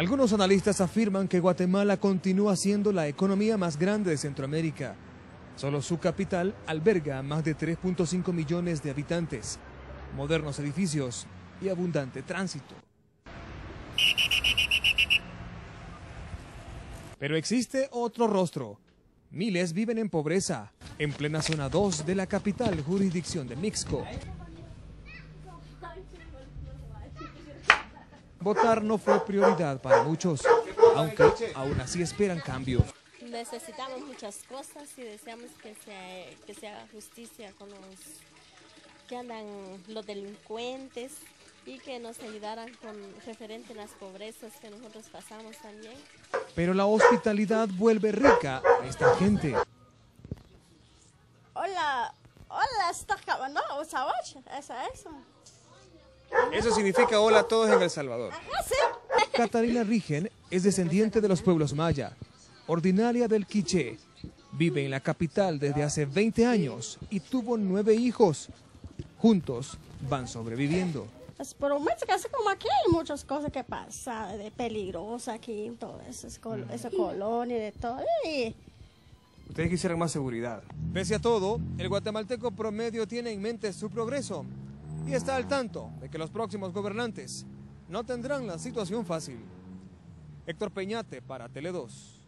Algunos analistas afirman que Guatemala continúa siendo la economía más grande de Centroamérica. Solo su capital alberga más de 3.5 millones de habitantes, modernos edificios y abundante tránsito. Pero existe otro rostro. Miles viven en pobreza, en plena zona 2 de la capital jurisdicción de Mixco. Votar no fue prioridad para muchos, aunque aún así esperan cambios. Necesitamos muchas cosas y deseamos que se haga justicia con los que andan los delincuentes y que nos ayudaran con referente a las pobrezas que nosotros pasamos también. Pero la hospitalidad vuelve rica a esta gente. Hola, está acabando, eso. Eso significa hola a todos en El Salvador. Ajá, sí. Catarina Rigen es descendiente de los pueblos maya, originaria del Quiché. Vive en la capital desde hace 20 años y tuvo 9 hijos. Juntos van sobreviviendo. Pero me parece como aquí hay muchas cosas que pasan de peligrosa aquí en toda esa colonia de todo. Y Ustedes quisieran más seguridad. Pese a todo, el guatemalteco promedio tiene en mente su progreso y está al tanto de que los próximos gobernantes no tendrán la situación fácil. Héctor Peñate para Tele 2.